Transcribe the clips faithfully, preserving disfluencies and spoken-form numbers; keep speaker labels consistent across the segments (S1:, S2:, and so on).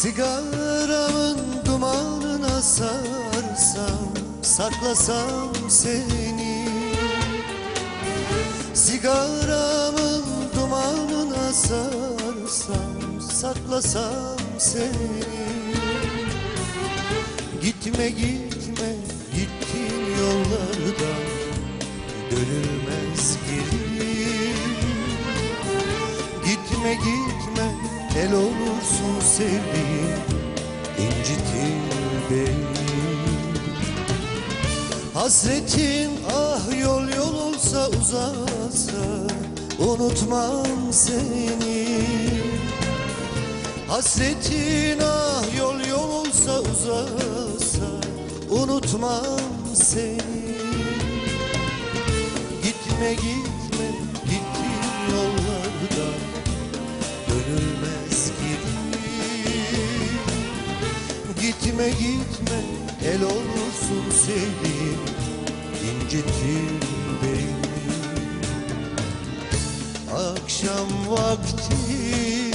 S1: Sigaramın dumanına sarsam, saklasam seni. Sigaramın dumanına sarsam, saklasam seni. Gitme gitme, gittin yollardan dönülmez geri. Gitme gitme, el olursun sevdiğim, incitir beni. Hasretin ah yol yol olsa uzasa, unutmam seni. Hasretin ah yol yol olsa uzasa, unutmam seni. Gitme gitme, gittin yollardan dönülmez geri. Gitme gitme, el olursun sevdiğim, incitir beni. Akşam vakti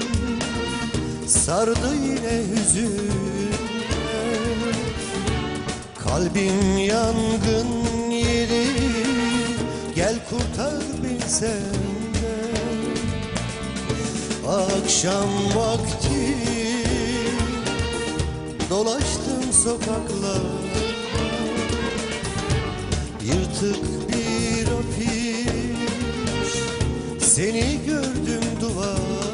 S1: sardı yine hüzün, kalbim yangın yeri, gel kurtar beni senden. Akşam vakti dolaştım sokaklarda, yırtık bir afiş, seni gördüm duvarda.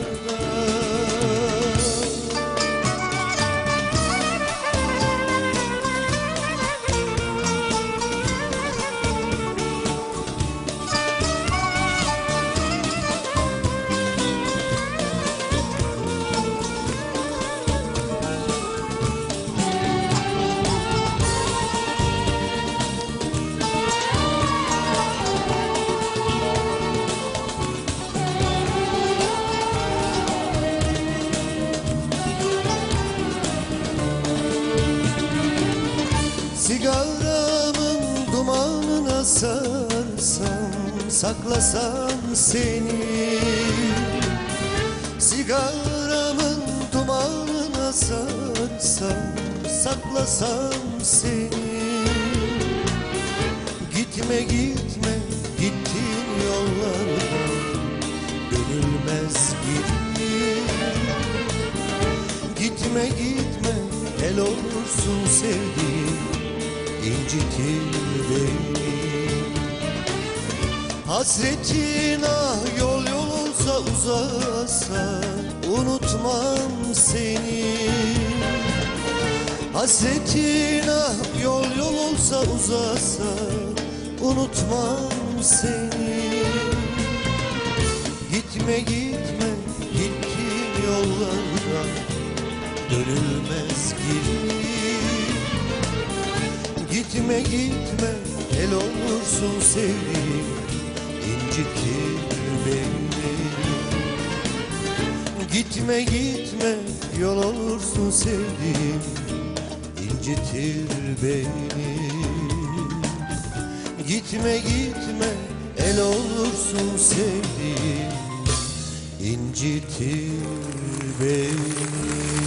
S1: Sigaramın dumanına sarsam, saklasam seni. Sigaramın dumanına sarsam, saklasam seni. Gitme gitme, gittin yollardan dönülmez geri. Gitme gitme, el olursun sevdiğim, incitir beni. Hasretin ah yol yol olsa uzasa, unutmam seni. Hasretin ah yol yol olsa uzasa, unutmam seni. Gitme gitme, gittin yollardan dönülmez geri. Gitme gitme, el olursun sevdiğim, incitir beni. Gitme gitme, yol olursun sevdiğim, incitir beni. Gitme gitme, el olursun sevdiğim, incitir beni.